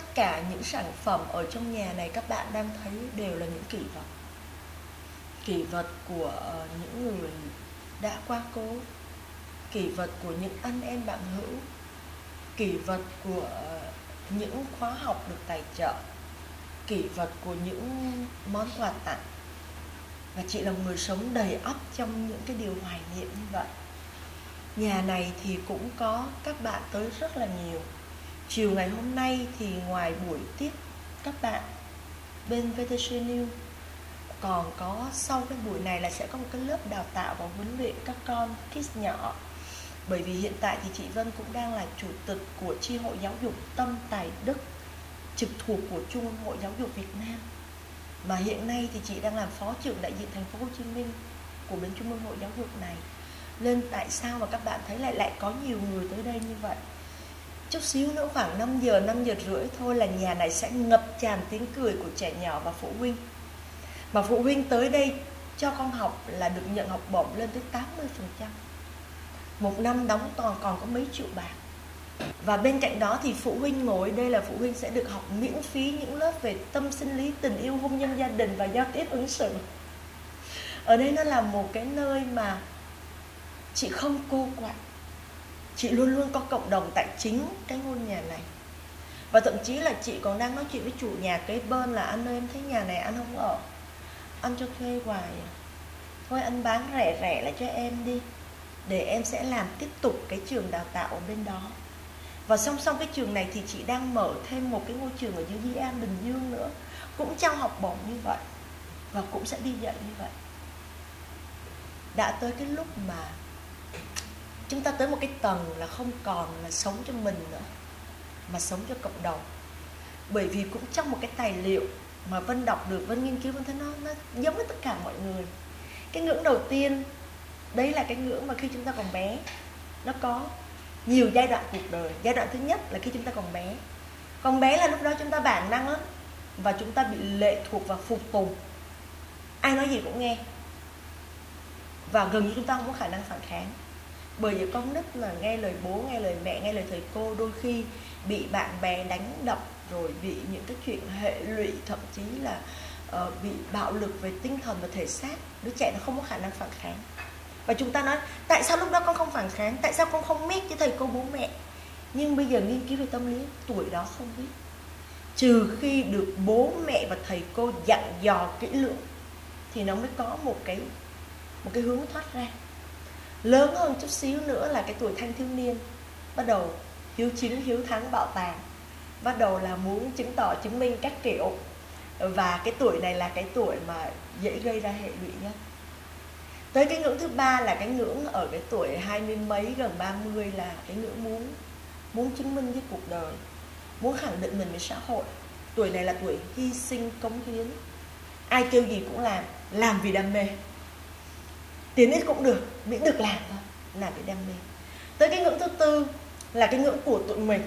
tất cả những sản phẩm ở trong nhà này các bạn đang thấy đều là những kỷ vật. Kỷ vật của những người đã qua cố, kỷ vật của những anh em bạn hữu, kỷ vật của những khóa học được tài trợ, kỷ vật của những món quà tặng. Và chị là một người sống đầy ắp trong những cái điều hoài niệm như vậy. Nhà này thì cũng có các bạn tới rất là nhiều. Chiều ngày hôm nay thì ngoài buổi tiếp các bạn bên VTC News, còn có sau cái buổi này là sẽ có một cái lớp đào tạo và huấn luyện các con kids nhỏ. Bởi vì hiện tại thì chị Vân cũng đang là chủ tịch của chi hội giáo dục Tâm Tài Đức, trực thuộc của Trung ương Hội Giáo dục Việt Nam. Mà hiện nay thì chị đang làm phó trưởng đại diện thành phố Hồ Chí Minh của bên Trung ương Hội Giáo dục này. Nên tại sao mà các bạn thấy lại có nhiều người tới đây như vậy? Chút xíu nữa khoảng 5 giờ rưỡi thôi là nhà này sẽ ngập tràn tiếng cười của trẻ nhỏ và phụ huynh. Mà phụ huynh tới đây cho con học là được nhận học bổng lên tới 80%. Một năm đóng còn có mấy triệu bạc. Và bên cạnh đó thì phụ huynh ngồi đây là phụ huynh sẽ được học miễn phí những lớp về tâm sinh lý, tình yêu, hôn nhân, gia đình và giao tiếp ứng xử. Ở đây nó là một cái nơi mà chị không cô quạnh. Chị luôn luôn có cộng đồng tại chính cái ngôi nhà này. Và thậm chí là chị còn đang nói chuyện với chủ nhà kế bên là anh ơi, em thấy nhà này anh không ở, anh cho thuê hoài à? Thôi anh bán rẻ lại cho em đi, để em sẽ làm tiếp tục cái trường đào tạo ở bên đó. Và song song cái trường này thì chị đang mở thêm một cái ngôi trường ở dưới Di An, Bình Dương nữa, cũng trao học bổng như vậy và cũng sẽ đi dạy như vậy. Đã tới cái lúc mà chúng ta tới một cái tầng là không còn là sống cho mình nữa, mà sống cho cộng đồng. Bởi vì cũng trong một cái tài liệu mà Vân đọc được, Vân nghiên cứu, Vân thấy nó giống với tất cả mọi người. Cái ngưỡng đầu tiên, đấy là cái ngưỡng mà khi chúng ta còn bé. Nó có nhiều giai đoạn cuộc đời. Giai đoạn thứ nhất là khi chúng ta còn bé. Còn bé là lúc đó chúng ta bản năng lắm, và chúng ta bị lệ thuộc và phục tùng. Ai nói gì cũng nghe, và gần như chúng ta không có khả năng phản kháng. Bởi vì con nít là nghe lời bố, nghe lời mẹ, nghe lời thầy cô, đôi khi bị bạn bè đánh đập, rồi bị những cái chuyện hệ lụy, thậm chí là bị bạo lực về tinh thần và thể xác. Đứa trẻ nó không có khả năng phản kháng. Và chúng ta nói, tại sao lúc đó con không phản kháng? Tại sao con không mét với thầy cô bố mẹ? Nhưng bây giờ nghiên cứu về tâm lý, tuổi đó không biết. Trừ khi được bố mẹ và thầy cô dặn dò kỹ lưỡng thì nó mới có một cái hướng thoát ra. Lớn hơn chút xíu nữa là cái tuổi thanh thiếu niên, bắt đầu hiếu chiến, hiếu thắng, bạo tàn, bắt đầu là muốn chứng tỏ, chứng minh các kiểu. Và cái tuổi này là cái tuổi mà dễ gây ra hệ lụy nhất. Tới cái ngưỡng thứ ba là cái ngưỡng ở cái tuổi 20 mấy, gần 30 là cái ngưỡng muốn chứng minh với cuộc đời, muốn khẳng định mình với xã hội. Tuổi này là tuổi hy sinh, cống hiến. Ai kêu gì cũng làm vì đam mê. Tiền ít cũng được, miễn được làm thôi, làm vì đam mê. Tới cái ngưỡng thứ tư là cái ngưỡng của tụi mình.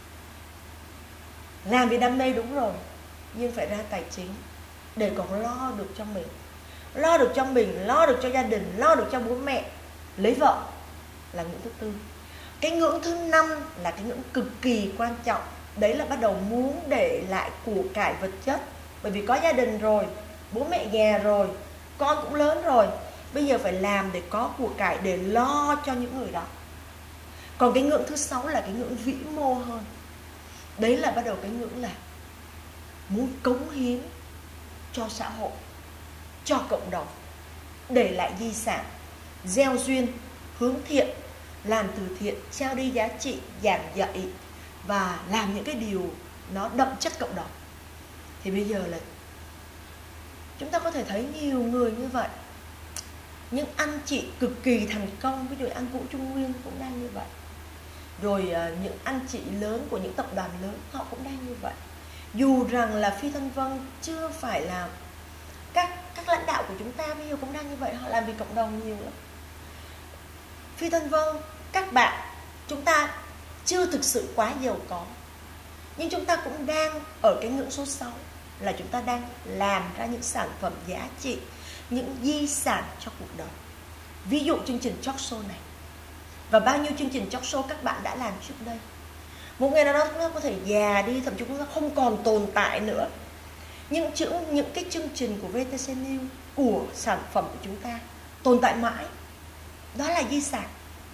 Làm vì đam mê đúng rồi, nhưng phải ra tài chính để còn lo được cho mình. Lo được cho mình, lo được cho gia đình, lo được cho bố mẹ, lấy vợ là ngưỡng thứ tư. Cái ngưỡng thứ năm là cái ngưỡng cực kỳ quan trọng. Đấy là bắt đầu muốn để lại của cải vật chất. Bởi vì có gia đình rồi, bố mẹ già rồi, con cũng lớn rồi, bây giờ phải làm để có của cải để lo cho những người đó. Còn cái ngưỡng thứ sáu là cái ngưỡng vĩ mô hơn. Đấy là bắt đầu cái ngưỡng là muốn cống hiến cho xã hội, cho cộng đồng, để lại di sản, gieo duyên, hướng thiện, làm từ thiện, trao đi giá trị, giảng dạy và làm những cái điều nó đậm chất cộng đồng. Thì bây giờ là chúng ta có thể thấy nhiều người như vậy. Những anh chị cực kỳ thành công, ví dụ anh Vũ Trung Nguyên cũng đang như vậy. Rồi những anh chị lớn của những tập đoàn lớn, họ cũng đang như vậy. Dù rằng là Phi Thanh Vân chưa phải là các lãnh đạo của chúng ta bây giờ cũng đang như vậy. Họ làm vì cộng đồng nhiều lắm. Phi Thanh Vân, các bạn, chúng ta chưa thực sự quá giàu có, nhưng chúng ta cũng đang ở cái ngưỡng số 6, là chúng ta đang làm ra những sản phẩm giá trị, những di sản cho cuộc đời. Ví dụ chương trình talk show này, và bao nhiêu chương trình talk show các bạn đã làm trước đây. Một ngày nào đó nó có thể già đi, thậm chí nó không còn tồn tại nữa. Nhưng những cái chương trình của VTC News, của sản phẩm của chúng ta tồn tại mãi. Đó là di sản.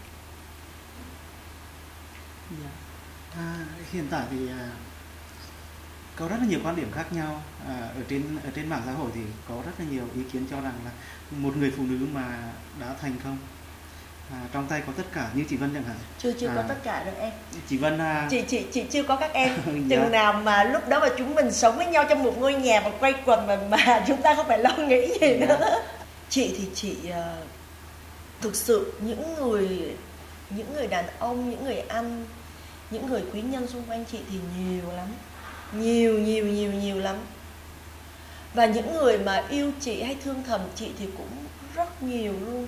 Hiện tại thì có rất là nhiều quan điểm khác nhau. Ở trên mạng xã hội thì có rất là nhiều ý kiến cho rằng là một người phụ nữ mà đã thành công, trong tay có tất cả, như chị Vân chẳng hạn. Chưa có tất cả đâu em. Chị Vân chị chưa có các em. Dạ. Chừng nào mà lúc đó mà chúng mình sống với nhau trong một ngôi nhà và quay quần mà chúng ta không phải lo nghĩ gì Dạ. nữa. Chị thì chị thực sự những người đàn ông, những người anh, những người quý nhân xung quanh chị thì nhiều lắm. Nhiều lắm. Và những người mà yêu chị hay thương thầm chị thì cũng rất nhiều luôn.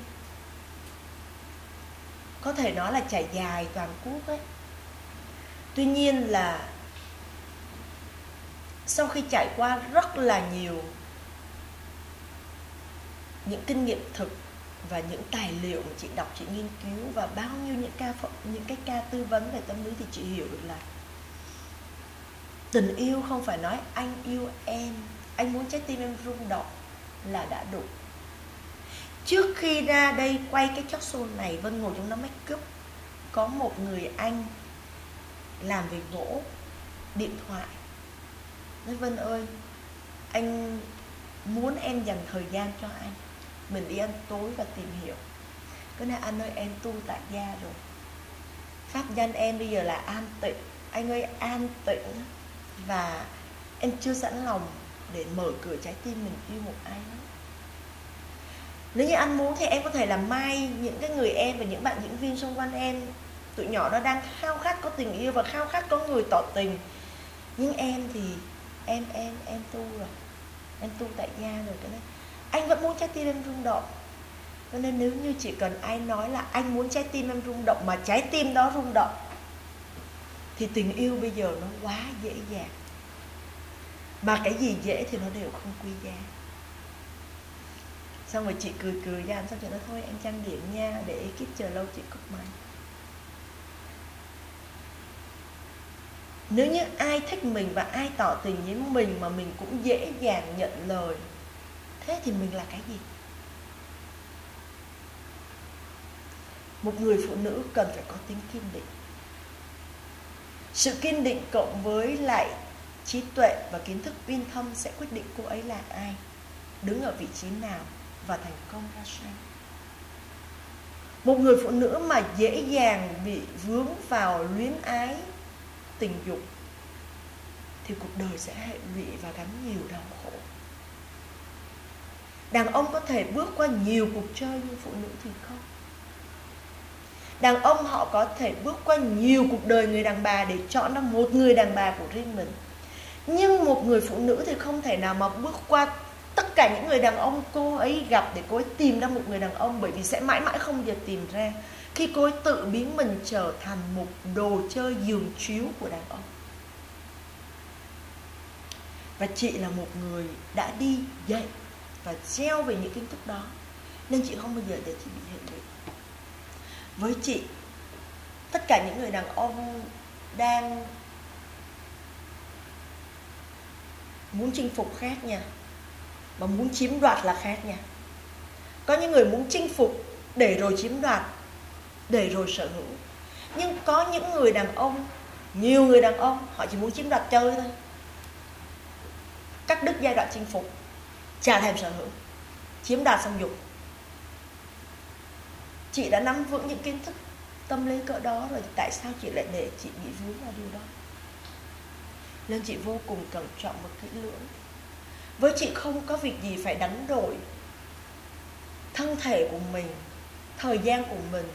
Có thể nói là trải dài toàn quốc ấy. Tuy nhiên là sau khi trải qua rất là nhiều những kinh nghiệm thực và những tài liệu mà chị đọc, chị nghiên cứu, và bao nhiêu những cái ca tư vấn về tâm lý, thì chị hiểu được là tình yêu không phải nói anh yêu em, anh muốn trái tim em rung động là đã đủ. Trước khi ra đây quay cái talk show này, Vân ngồi trong đó make up, có một người anh làm về gỗ điện thoại nói: Vân ơi, anh muốn em dành thời gian cho anh, mình đi ăn tối và tìm hiểu. Cái này: anh ơi, em tu tại gia rồi, pháp danh em bây giờ là An Tịnh, anh ơi an tịnh, và em chưa sẵn lòng để mở cửa trái tim mình yêu một ai đó. Nếu như anh muốn thì em có thể làm mai những cái người em và những bạn diễn viên xung quanh em, tụi nhỏ nó đang khao khát có tình yêu và khao khát có người tỏ tình. Nhưng em thì em tu rồi, em tu tại gia rồi, cái này anh vẫn muốn trái tim em rung động. Cho nên nếu như chỉ cần ai nói là anh muốn trái tim em rung động mà trái tim đó rung động, thì tình yêu bây giờ nó quá dễ dàng. Mà cái gì dễ thì nó đều không quý giá. Xong rồi chị cười ra, xong chị nói: thôi em trang điểm nha, để ekip chờ lâu chị cúp máy. Nếu như ai thích mình và ai tỏ tình với mình mà mình cũng dễ dàng nhận lời, thế thì mình là cái gì? Một người phụ nữ cần phải có tính kiên định. Sự kiên định cộng với lại trí tuệ và kiến thức uyên thâm sẽ quyết định cô ấy là ai, đứng ở vị trí nào và thành công ra sao. Một người phụ nữ mà dễ dàng bị vướng vào luyến ái tình dục thì cuộc đời sẽ hệ lụy và gắn nhiều đau khổ. Đàn ông có thể bước qua nhiều cuộc chơi, nhưng phụ nữ thì không. Đàn ông họ có thể bước qua nhiều cuộc đời người đàn bà để chọn ra một người đàn bà của riêng mình. Nhưng một người phụ nữ thì không thể nào mà bước qua tất cả những người đàn ông cô ấy gặp để cô ấy tìm ra một người đàn ông, bởi vì sẽ mãi mãi không giờ tìm ra, khi cô ấy tự biến mình trở thành một đồ chơi giường chiếu của đàn ông. Và chị là một người đã đi dạy và gieo về những kiến thức đó, nên chị không bao giờ để chị bị hệ lụy. Với chị, tất cả những người đàn ông đang muốn chinh phục khác nha, mà muốn chiếm đoạt là khác nha. Có những người muốn chinh phục để rồi chiếm đoạt, để rồi sở hữu. Nhưng có những người đàn ông, nhiều người đàn ông, họ chỉ muốn chiếm đoạt chơi thôi, cắt đứt giai đoạn chinh phục, chả thèm sở hữu, chiếm đoạt xong dục. Chị đã nắm vững những kiến thức tâm lý cỡ đó rồi, tại sao chị lại để chị bị vướng vào điều đó? Nên chị vô cùng cẩn trọng và kỹ lưỡng. Với chị không có việc gì phải đánh đổi thân thể của mình, thời gian của mình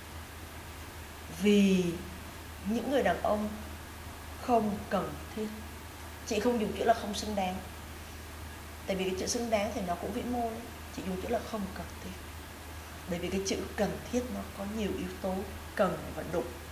vì những người đàn ông không cần thiết. Chị không dùng chữ là không xứng đáng, tại vì cái chữ xứng đáng thì nó cũng vĩ mô đấy. Chị dùng chữ là không cần thiết, bởi vì cái chữ cần thiết nó có nhiều yếu tố cần và đủ.